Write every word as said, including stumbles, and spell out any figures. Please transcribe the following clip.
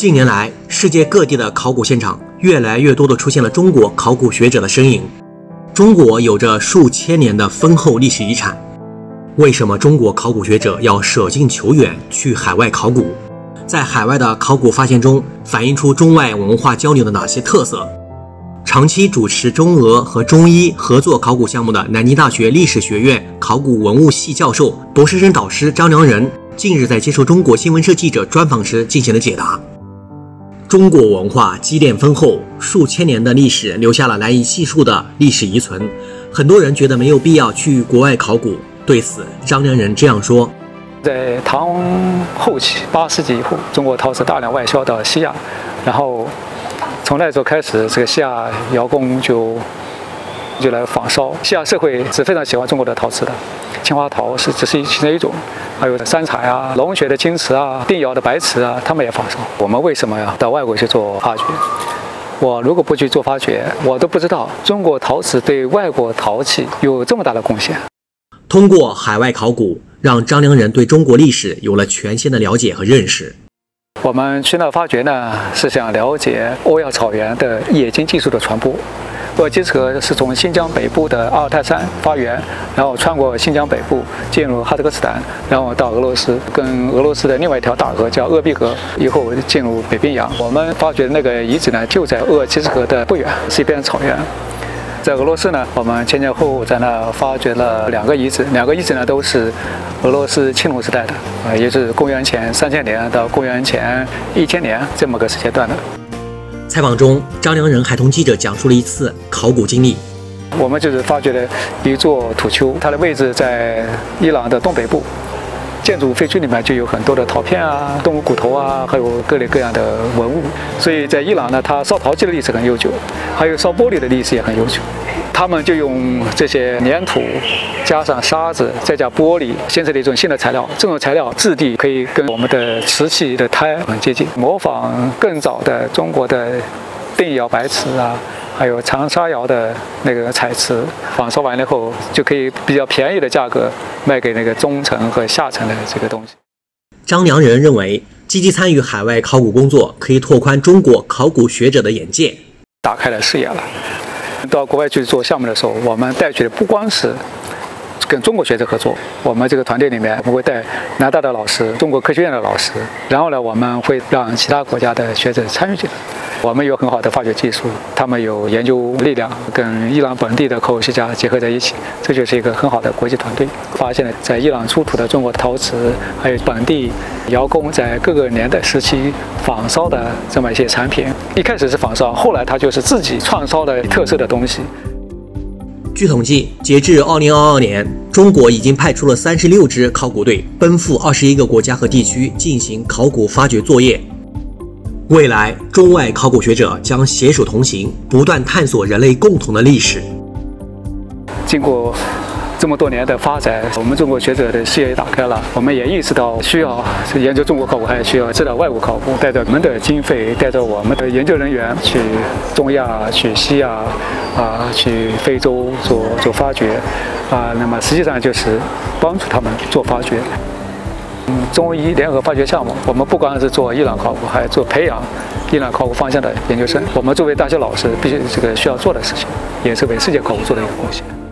近年来，世界各地的考古现场越来越多地出现了中国考古学者的身影。中国有着数千年的丰厚历史遗产，为什么中国考古学者要舍近求远去海外考古？在海外的考古发现中，反映出中外文化交流的哪些特色？长期主持中俄和中伊合作考古项目的南京大学历史学院考古文物系教授、博士生导师张良仁，近日在接受中国新闻社记者专访时进行了解答。中国文化积淀丰厚，数千年的历史留下了难以细数的历史遗存。很多人觉得没有必要去国外考古，对此，张良仁这样说： 在唐后期八世纪以后，中国陶瓷大量外销到西亚，然后从那时候开始，这个西亚窑工就就来仿烧。西亚社会是非常喜欢中国的陶瓷的，青花陶是只是其中一种，还有山茶呀、龙穴的青瓷啊、定窑的白瓷啊，他们也仿烧。我们为什么要到外国去做发掘？我如果不去做发掘，我都不知道中国陶瓷对外国陶器有这么大的贡献。 通过海外考古，让张良仁对中国历史有了全新的了解和认识。 我们去那发掘呢，是想了解欧亚草原的冶金技术的传播。鄂尔济斯河是从新疆北部的阿尔泰山发源，然后穿过新疆北部进入哈萨克斯坦，然后到俄罗斯，跟俄罗斯的另外一条大河叫鄂毕河，以后进入北冰洋。我们发掘的那个遗址呢，就在鄂尔济斯河的不远，是一片草原。在俄罗斯呢，我们前前后后在那发掘了两个遗址，两个遗址呢都是俄罗斯青铜时代的，啊，也是公元前三千年到公元前一千年这么个时间段的。 采访中，张良仁还同记者讲述了一次考古经历。 我们就是发掘了一座土丘，它的位置在伊朗的东北部。建筑废墟里面就有很多的陶片啊、动物骨头啊，还有各类各样的文物。所以在伊朗呢，它烧陶器的历史很悠久，还有烧玻璃的历史也很悠久。他们就用这些粘土加上沙子，再加玻璃，形成了一种新的材料。这种材料质地可以跟我们的瓷器的胎很接近，模仿更早的中国的定窑白瓷啊，还有长沙窑的那个彩瓷，仿烧完了后就可以比较便宜的价格卖给那个中层和下层的这个东西。 张良仁认为，积极参与海外考古工作可以拓宽中国考古学者的眼界， 打开了视野了。到国外去做项目的时候，我们带去的不光是跟中国学者合作，我们这个团队里面我们会带南大的老师、中国科学院的老师，然后呢，我们会让其他国家的学者参与进来。我们有很好的发掘技术，他们有研究力量，跟伊朗本地的考古学家结合在一起，这就是一个很好的国际团队。发现了在伊朗出土的中国陶瓷，还有本地窑工在各个年代时期仿烧的这么一些产品。一开始是仿烧，后来它就是自己创烧的特色的东西。 据统计，截至二零二二年，中国已经派出了三十六支考古队，奔赴二十一个国家和地区进行考古发掘作业。未来，中外考古学者将携手同行，不断探索人类共同的历史。 经过这么多年的发展，我们中国学者的视野也打开了，我们也意识到需要研究中国考古，还需要知道外国考古，带着我们的经费，带着我们的研究人员去中亚、去西亚啊，去非洲做做发掘啊，那么实际上就是帮助他们做发掘。嗯，中伊联合发掘项目，我们不光是做伊朗考古，还做培养伊朗考古方向的研究生。我们作为大学老师，必须这个需要做的事情，也是为世界考古做的一个贡献。